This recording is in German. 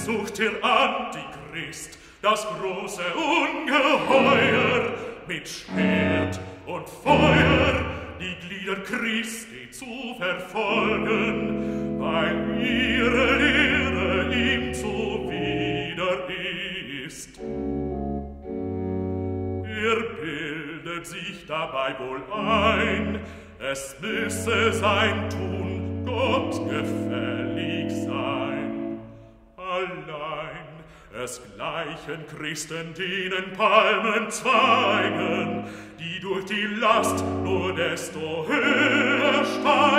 sucht der Antichrist, das große Ungeheuer, mit Schwert und Feuer die Glieder Christi zu verfolgen, weil ihre Lehre ihm zuwider ist. Bildet sich dabei wohl ein, es müsse sein Tun Gott gefällig sein. Allein es gleichen Christen denen Palmenzweigen, die durch die Last nur desto höher steigen.